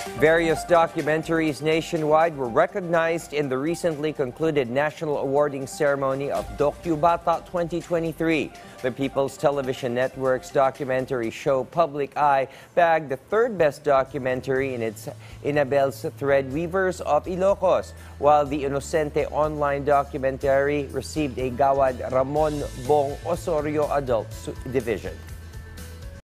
Various documentaries nationwide were recognized in the recently concluded national awarding ceremony of Docu Bata 2023. The People's Television Network's documentary show Public Eye bagged the third best documentary in its Inabel's Thread Weavers of Ilocos, while the Inocente online documentary received a Gawad Ramon Bong Osorio Adult Division.